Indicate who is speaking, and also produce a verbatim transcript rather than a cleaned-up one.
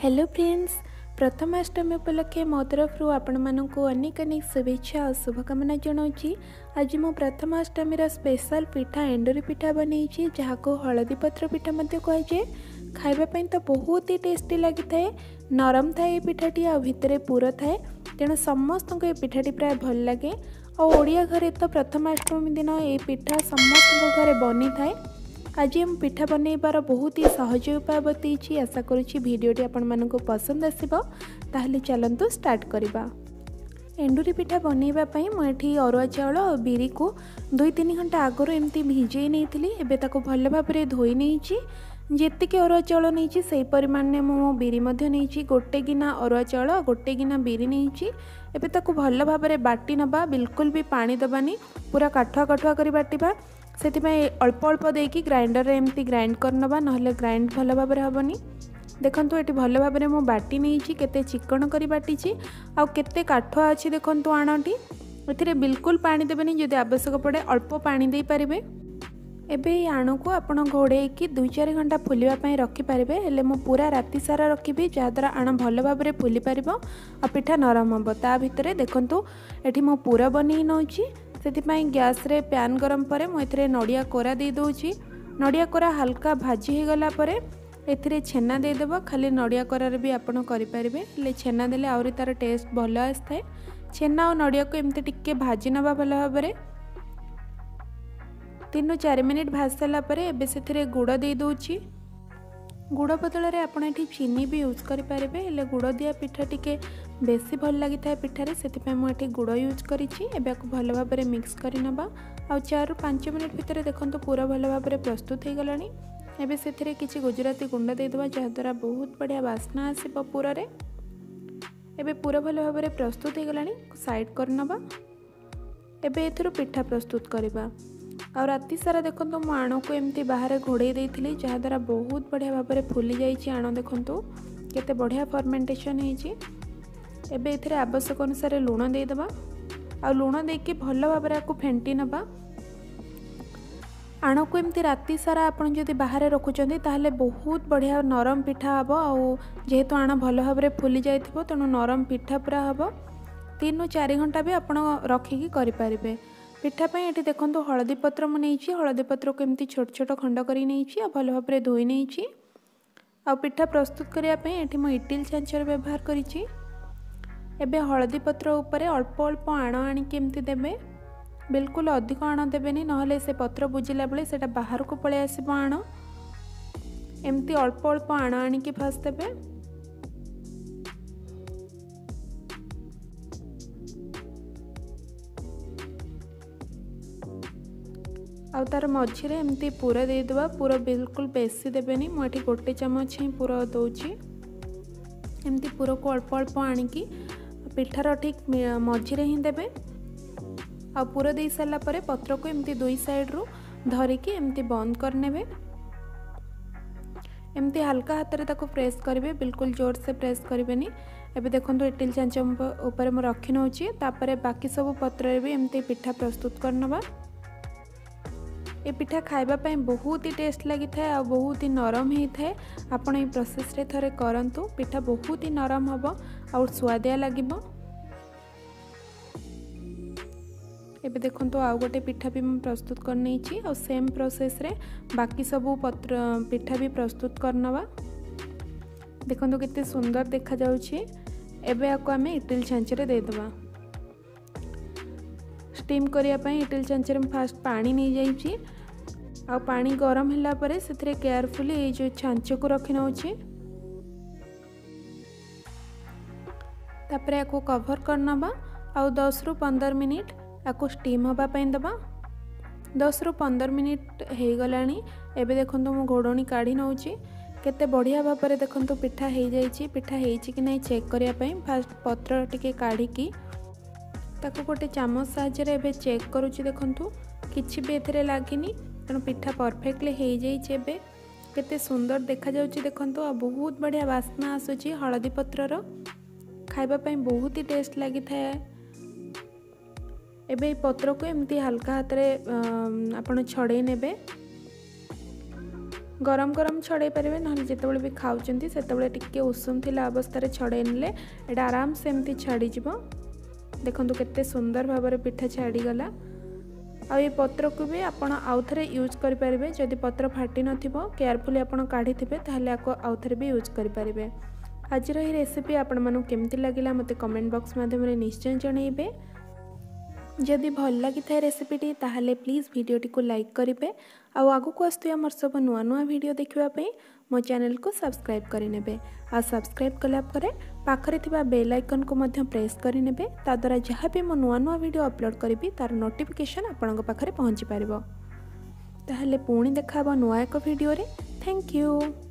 Speaker 1: Hello friends, Prathamashtami उपलक्षे मो तरफ आपण मानक अनेक अनेक शुभेच्छा और शुभकामना जनाऊँगी। आज मु प्रथमाष्टमी स्पेशल पिठा एंडुरी पिठा बनई जहाँ को हलदी पत्र पिठा कहुए। खाइबापी तो बहुत ही टेस्टी लगी थाए, नरम थाए पिठाटी आ भितर पूर थाए, तेणु समस्त को ये पिठाटी प्राय भल लगे। और ओडिया घरे तो प्रथमाष्टमी दिन ये पिठा समस्त घरे बनी थाए। आज हम पिठा बनइबार बहुत ही सहज उपाय बतई। आशा करुँची भिडियोटी आपण मानक पसंद आसिबो। ताहले चलंतु स्टार्ट करिबा। एंडुरी पिठा बनइबापई मुझे अरुआ चाउल और बिरी को दुई तीन घंटा आगुरी एमती भिजई नहीं। एबे ताको भल भाबरे धोई नहीं। जेतिकी अरुआ चाउल नहीं से परिमाण में मो बिरी नहीं। गोटे गिना अरुआ चाउल गोटे गिना बिरी नहीं। एबे ताको भल भाबरे बाटी नबा, बिल्कुल भी पानी दबानी, पूरा काठुआ काठुआ करी बाटिबा। से अल्प अल्प देकी ग्राइंडर एमती ग्राइंड करनबा, नहले ग्राइंड भल भाबरे हबनी। देखंतु एटी भल भाबरे मो बाटी नहीं, केते चिकन करी बाटी आउ केते काठुआ अछि। देखंतु आणटी एथिरे बिल्कुल पानी देबेनी, जदि आवश्यक पड़े अल्प पानी दे पारिबे। एबे ये आणु को आपण घोड़े की दुई चार घंटा फुलिबा पई रखि पारिबे। हेले मो पूरा राति सारा रखिबी, जहाद्वारा आण भल भाबरे फुली पारिबो आ पिठा नरम हबो। ता भितरे देखंतु एठी मो पूरा बनी नउची। से गैस रे पैन गरम पर मुझे नड़िया कोरा दे दूची। नड़िया कोरा हल्का भाजी हो गला परे एथिरे छेना देदेव। खाली नड़िया कोरार भी आपड़ करें, छेना देले आउरी तार टेस्ट भल आए। छेना और नड़िया को एमती टिके भाजी नवा भल भाव तीन चार मिनिट भाजी सारा एबे से गुड़ दे दूची। गुड़ बदल में आपड़ ये चीनी भी यूज करें। गुड़ दिया पिठा टिके बेसी भल लगी था पिठारे, से मुझे गुड़ यूज करी। भल भाव में मिक्स कर नबा आ चार पांच मिनिट भितर देखो पूरा भल भाव में प्रस्तुत हो गलानी। एबे से किसी गुजराती गुंड देदेबा, जहाद्वारा बहुत बढ़िया बास्ना आसिबो पूरा रे। एबे पूरा भल भाव में प्रस्तुत हो गलानी, साइड कर नबा। एबे एथरो पिठा प्रस्तुत करबा। और राति सारा देखो मु आण को एमती बाहर घोड़े देती, जहाद्वारा बहुत बढ़िया भाव में फुली जाइए। आण देखु केते बढ़िया फर्मेंटेशन होइछि। एबे एथिरे आवश्यक अनुसार लुण देदेबा आ लुण देके भल भाव में फेंटी नबा। आण को एमती राति सारा आपन जदि बाहर रखुचंदी ताहले बहुत बढ़िया नरम पिठा हबो। आ जेहेतु आण भल भाव में फुली जाइथिबो तेणु नरम पिठा पूरा हबो। तीन चार घंटा भी आपन रखिकी करि पारिबे। पिठा पे ये देखो हलदी पत्र मुझे हलदी पत्र को एमती छोट छोट खंड कर भल भाव में धोई नहीं। आ पिठा प्रस्तुत करने ये मो इटिल छांचर व्यवहार करी। एबे हलदी पत्र उपर अल्प अल्प आण आणिकी एमती देबे, बिल्कुल अधिक आण देबेनी, नहले से पत्र बुझिला बेले सेटा बाहर को पळे आसिबो। आण एमती अल्प अल्प आण आणिकी फास्ट देबे। आ तार मझे एमती पूरा देदेबा, पूरा बिल्कुल बेसी देबेनी। मुझे गोटे चामच ही पूरा दौची। एमती पूरा को अल्प अल्प आणिकी पिठार ठीक मझे ही देबे। आ पूरा दे सारा पर पत्र को एमती दुई साइड रु धरिकी एमती बंद करने। एमती हल्का हाथ में ताको प्रेस करेंगे, बिल्कुल जोर से प्रेस करेंगे। एबे देखो इटिल चांच उपर मु रखी नौची। तापर बाकी सब पत्र भी एमती पिठा प्रस्तुत करनबा। ये पिठा खाइबापी बहुत ही टेस्ट लगी था और बहुत ही नरम होता है। आपड़ ये प्रोसेस रे थरे करंतु, पिठा बहुत ही नरम हम और स्वादिया लगिबो। एबे देखंतु आउ गोटे पिठा भी मैं प्रस्तुत कर नहीं और सेम प्रोसेस रे बाकी सब पत्र पिठा भी प्रस्तुत करनवा। देखंतु कितने सुंदर देखा जाउछि। एबे आको आमे इटिल छांचरे दे देबा। स्टीम करिया पई इटिल छांचरे में फास्ट पानी नहीं जाइछि। आ पानी गरम होला परे सेथरे केयरफुली ए जो छांच को रखि नउछि। तापरे आको कवर करनबा आ दस रु पंद्रह मिनिट आको स्टीम हबा पई दबा। दस रु पंद्रह मिनिट हे गलानी। एबे देखंतु मु घोड़णी काढी नउछि। केते बढ़िया भाव में देखंतु पिठा हे जाइछि। पिठा हेछि कि नै चेक करिया पई फास्ट पत्र टिके काढिकी ताको गोटे चामच साहाय्य एबे चेक करूछि। देखंतु किछि भी एथिरे लागिनी, तेणु पिठा परफेक्टली हो जाइए। केते सुंदर देखा जाउछि देखंतु। आ बहुत बढ़िया बास्ना आसुछि हलदी पत्रर। खाइबा पई बहुत ही टेस्ट लगी थाए। एबे पत्र को एमती हल्का हाथ रे आपण छड़े नेबे। गरम गरम छड़े पारे ना जितेबाला भी खाऊँच से टिके उषुम थिला अवस्था छड़े ने एटा आराम से एमती छाड़ी देखो केते सुंदर भाव में पिठा छाड़ीगला। आ ये पत्र को भी आपण आउ थे यूज करेंगे जदि पत्र फाटी नथिबो केयरफुली आपण काढ़ी थे ताहले आको आउ थे भी यूज करेंगे। आज ये रेसिपी आपण मानू केमती लगिला मते कमेंट बॉक्स माध्यम निश्चय जनइबे। जदि भल लगी था रेसिपीटी ताहले प्लीज़ वीडियोटी को लाइक करेंगे। आउ आगु आसुवा मोर सब नुआ नुआ वीडियो देखापी मो चैनल को सब्सक्राइब करेंगे। आ सब्सक्राइब कलापर पाखरे थिबा बेल आइकन को मध्य प्रेस करेंगे ताद्वारा जहाँ भी मो नुआ नुआ वीडियो अपलोड करी तार नोटिफिकेशन आपण पाखरे पहुँची पारिबो। ताहले पुणी देखा नुआ एक वीडियो रे। Thank you.